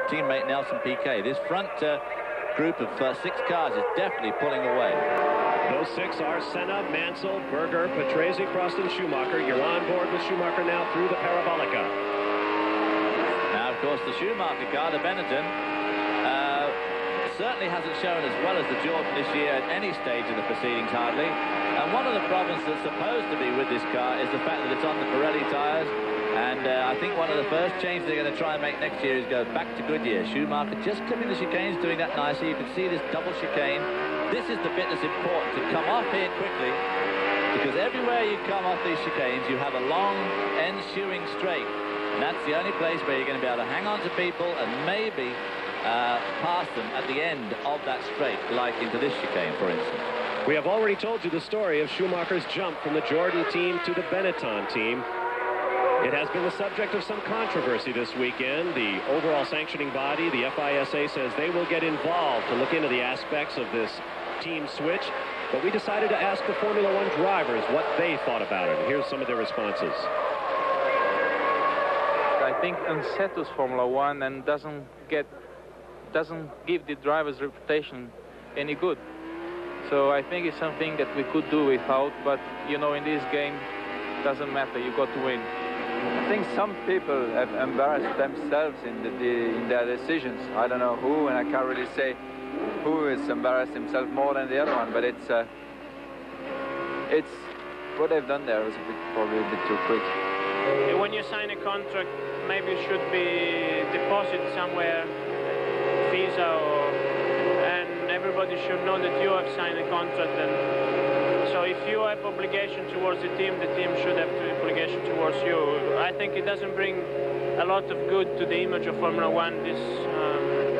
teammate Nelson Piquet. This front group of 6 cars is definitely pulling away. Those 6 are Senna, Mansell, Berger, Patrese, Prost, and Schumacher. You're on board with Schumacher now through the Parabolica. Now, of course, the Schumacher car, the Benetton, certainly hasn't shown as well as the Jordan this year at any stage of the proceedings, hardly. And one of the problems that's supposed to be with this car is the fact that it's on the Pirelli tyres. And I think one of the first changes they're going to try and make next year is go back to Goodyear. Schumacher just clipping the chicanes, doing that nicely. You can see this double chicane. This is the bit that's important, to come off here quickly, because everywhere you come off these chicanes, you have a long ensuing straight. And that's the only place where you're going to be able to hang on to people and maybe pass them at the end of that straight, like into this chicane, for instance. We have already told you the story of Schumacher's jump from the Jordan team to the Benetton team. It has been the subject of some controversy this weekend. The overall sanctioning body, the FISA, says they will get involved to look into the aspects of this team switch. But we decided to ask the Formula One drivers what they thought about it. Here's some of their responses. I think unsettles Formula One and doesn't give the driver's reputation any good. So I think it's something that we could do without, but you know, in this game, it doesn't matter, you got to win. I think some people have embarrassed themselves in their decisions. I don't know who, and I can't really say who has embarrassed himself more than the other one, but it's what they've done there was probably a bit too quick. When you sign a contract, maybe it should be deposited somewhere, Visa, and everybody should know that you have signed a contract. And so if you have obligation towards the team should have obligation towards you. I think it doesn't bring a lot of good to the image of Formula One, this